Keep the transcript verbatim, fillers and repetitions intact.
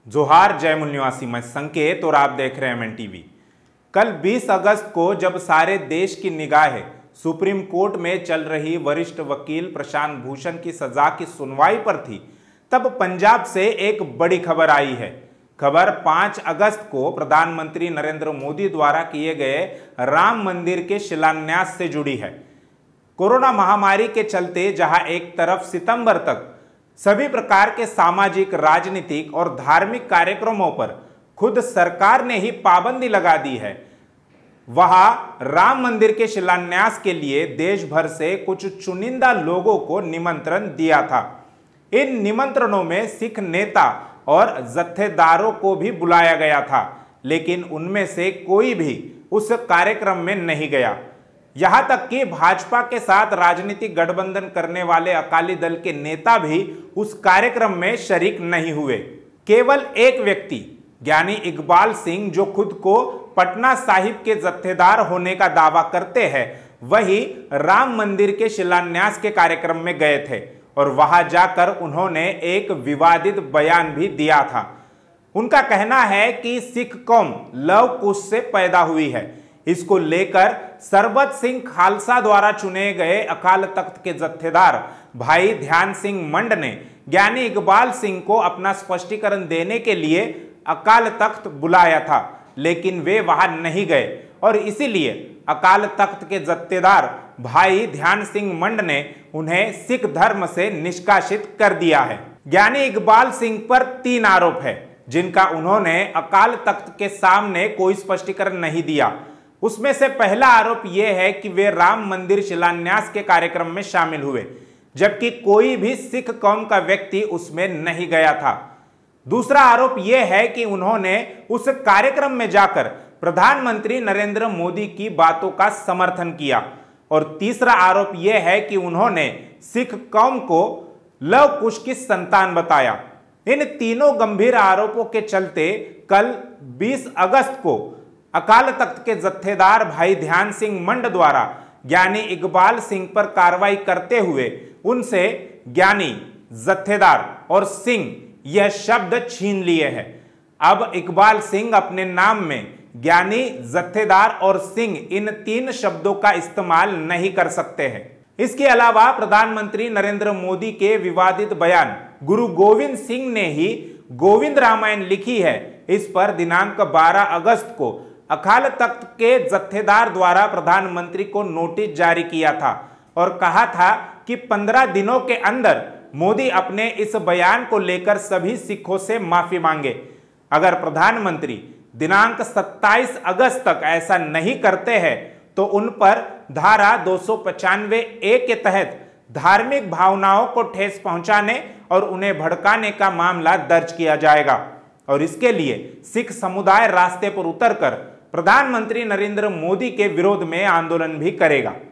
जोहार जय मूल निवासी, मैं संकेत और आप देख रहे हैं एम एन टीवी। कल बीस अगस्त को जब सारे देश की निगाहें सुप्रीम कोर्ट में चल रही वरिष्ठ वकील प्रशांत भूषण की सजा की सुनवाई पर थी, तब पंजाब से एक बड़ी खबर आई है। खबर पाँच अगस्त को प्रधानमंत्री नरेंद्र मोदी द्वारा किए गए राम मंदिर के शिलान्यास से जुड़ी है। कोरोना महामारी के चलते जहां एक तरफ सितंबर तक सभी प्रकार के सामाजिक, राजनीतिक और धार्मिक कार्यक्रमों पर खुद सरकार ने ही पाबंदी लगा दी है, वहां राम मंदिर के शिलान्यास के लिए देश भर से कुछ चुनिंदा लोगों को निमंत्रण दिया था। इन निमंत्रणों में सिख नेता और जत्थेदारों को भी बुलाया गया था, लेकिन उनमें से कोई भी उस कार्यक्रम में नहीं गया। यहां तक कि भाजपा के साथ राजनीतिक गठबंधन करने वाले अकाली दल के नेता भी उस कार्यक्रम में शरीक नहीं हुए। केवल एक व्यक्ति ज्ञानी इकबाल सिंह, जो खुद को पटना साहिब के जत्थेदार होने का दावा करते हैं, वही राम मंदिर के शिलान्यास के कार्यक्रम में गए थे और वहां जाकर उन्होंने एक विवादित बयान भी दिया था। उनका कहना है कि सिख कौम लव कुश से पैदा हुई है। इसको लेकर सरबत सिंह खालसा द्वारा चुने गए अकाल तख्त के जत्थेदार भाई ध्यान सिंह मंड ने ज्ञानी इकबाल सिंह को अपना स्पष्टीकरण देने के लिए अकाल तख्त बुलाया था, लेकिन वे वहां नहीं गए और इसीलिए अकाल तख्त के जत्थेदार भाई ध्यान सिंह मंड ने उन्हें सिख धर्म से निष्कासित कर दिया है। ज्ञानी इकबाल सिंह पर तीन आरोप है, जिनका उन्होंने अकाल तख्त के सामने कोई स्पष्टीकरण नहीं दिया। उसमें से पहला आरोप यह है कि वे राम मंदिर शिलान्यास के कार्यक्रम में शामिल हुए, जबकि कोई भी सिख कौम का व्यक्ति उसमें नहीं गया था। दूसरा आरोप यह है कि उन्होंने उस कार्यक्रम में जाकर प्रधानमंत्री नरेंद्र मोदी की बातों का समर्थन किया। और तीसरा आरोप यह है कि उन्होंने सिख कौम को लव कुश की संतान बताया। इन तीनों गंभीर आरोपों के चलते कल बीस अगस्त को अकाल तख्त के जत्थेदार भाई ध्यान सिंह मंड द्वारा ज्ञानी इकबाल सिंह पर कार्रवाई करते हुए उनसे ज्ञानी, जत्थेदार और सिंह यह शब्द छीन लिए हैं। अब इकबाल सिंह अपने नाम में ज्ञानी, जत्थेदार और सिंह इन तीन शब्दों का इस्तेमाल नहीं कर सकते हैं। इसके अलावा प्रधानमंत्री नरेंद्र मोदी के विवादित बयान गुरु गोविंद सिंह ने ही गोविंद रामायण लिखी है, इस पर दिनांक बारह अगस्त को अकाल तख्त के जत्थेदार द्वारा प्रधानमंत्री को नोटिस जारी किया था और कहा था कि पंद्रह दिनों के अंदर मोदी अपने इस बयान को लेकर सभी सिखों से माफी मांगे। अगर प्रधानमंत्री दिनांक सत्ताईस अगस्त तक ऐसा नहीं करते हैं तो उन पर धारा दो सौ पचानवे ए के तहत धार्मिक भावनाओं को ठेस पहुंचाने और उन्हें भड़काने का मामला दर्ज किया जाएगा और इसके लिए सिख समुदाय रास्ते पर उतरकर प्रधानमंत्री नरेंद्र मोदी के विरोध में आंदोलन भी करेगा।